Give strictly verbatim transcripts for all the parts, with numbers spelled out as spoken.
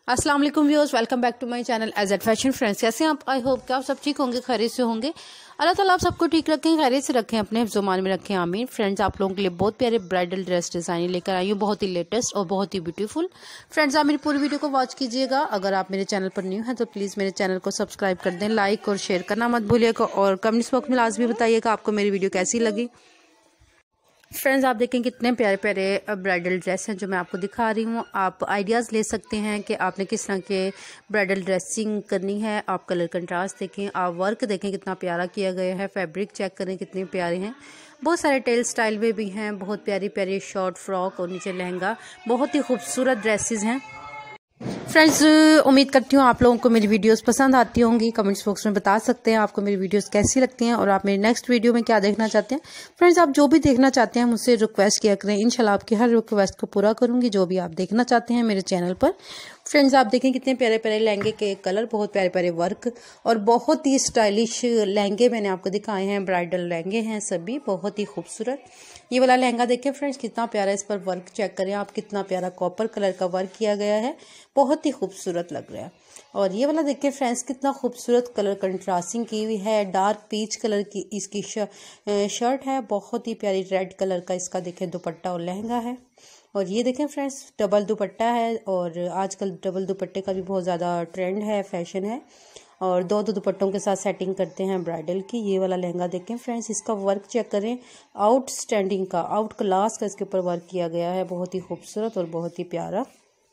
अस्सलाम वालेकुम viewers, welcome back to my channel age at fashion friends. कैसे हैं आप? आई होप कि आप सब ठीक होंगे, खैरियत से होंगे। अल्लाह ताला आप सबको ठीक रखें, खैरियत से रखें, अपने हिफ्ज़-ओ-मान में रखें, आमीन। फ्रेंड्स, आप लोगों के लिए बहुत प्यारे ब्राइडल ड्रेस डिज़ाइन लेकर आई हूँ, बहुत ही लेटेस्ट और बहुत ही ब्यूटीफुल। फ्रेंड्स, आप मेरी पूरी वीडियो को वॉच कीजिएगा। अगर आप मेरे चैनल पर न्यू हैं तो प्लीज़ मेरे चैनल को सब्सक्राइब कर दें, लाइक और शेयर करना मत भूलिएगा और कमेंट्स बॉक्स में लाजमी बताइएगा आपको मेरी वीडियो कैसी लगी। फ्रेंड्स, आप देखें कितने प्यारे प्यारे ब्राइडल ड्रेस हैं जो मैं आपको दिखा रही हूँ। आप आइडियाज़ ले सकते हैं कि आपने किस तरह के ब्राइडल ड्रेसिंग करनी है। आप कलर कंट्रास्ट देखें, आप वर्क देखें कितना प्यारा किया गया है, फैब्रिक चेक करें कितने प्यारे हैं। बहुत सारे टेल स्टाइल में भी हैं, बहुत प्यारी प्यारी शॉर्ट फ्रॉक और नीचे लहंगा, बहुत ही खूबसूरत ड्रेसेस हैं। फ्रेंड्स, उम्मीद करती हूँ आप लोगों को मेरी वीडियोस पसंद आती होंगी। कमेंट्स बॉक्स में बता सकते हैं आपको मेरी वीडियोस कैसी लगती हैं और आप मेरी नेक्स्ट वीडियो में क्या देखना चाहते हैं। फ्रेंड्स, आप जो भी देखना चाहते हैं मुझसे रिक्वेस्ट किया करें, इंशाल्लाह आपकी हर रिक्वेस्ट को पूरा करूँगी जो भी आप देखना चाहते हैं मेरे चैनल पर। फ्रेंड्स, आप देखें कितने प्यारे प्यारे लहंगे के कलर, बहुत प्यारे प्यारे वर्क और बहुत ही स्टाइलिश लहंगे मैंने आपको दिखाए हैं। ब्राइडल लहंगे हैं सभी, बहुत ही खूबसूरत। ये वाला लहंगा देखें फ्रेंड्स कितना प्यारा, इस पर वर्क चेक करें आप, कितना प्यारा कॉपर कलर का वर्क किया गया है, बहुत ही खूबसूरत लग रहा है। और ये वाला देखें फ्रेंड्स कितना खूबसूरत कलर कंट्रास्टिंग की हुई है, डार्क पीच कलर की इसकी शर्ट है, बहुत ही प्यारी रेड कलर का इसका देखें दुपट्टा और लहंगा है। और ये देखें फ्रेंड्स डबल दुपट्टा है और आजकल डबल दुपट्टे का भी बहुत ज़्यादा ट्रेंड है, फैशन है और दो दो दुपट्टों के साथ सेटिंग करते हैं ब्राइडल की। ये वाला लहंगा देखें फ्रेंड्स, इसका वर्क चेक करें, आउटस्टैंडिंग का, आउट क्लास का इसके ऊपर वर्क किया गया है, बहुत ही खूबसूरत और बहुत ही प्यारा।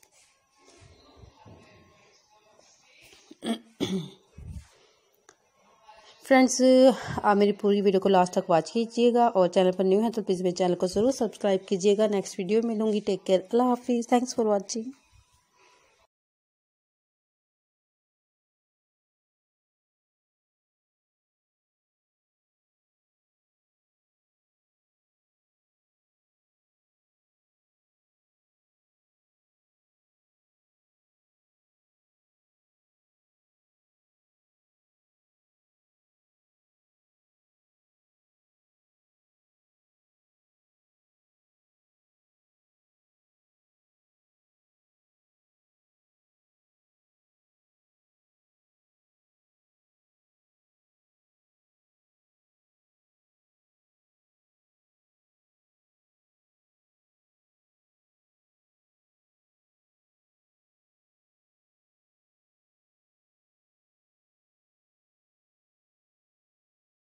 फ्रेंड्स, आप मेरी पूरी वीडियो को लास्ट तक वॉच कीजिएगा और चैनल पर न्यू है तो प्लीज़ मेरे चैनल को ज़रूर सब्सक्राइब कीजिएगा। नेक्स्ट वीडियो में मिलूंगी। टेक केयर, अल्लाह हाफिज़, थैंक्स फॉर वॉचिंग।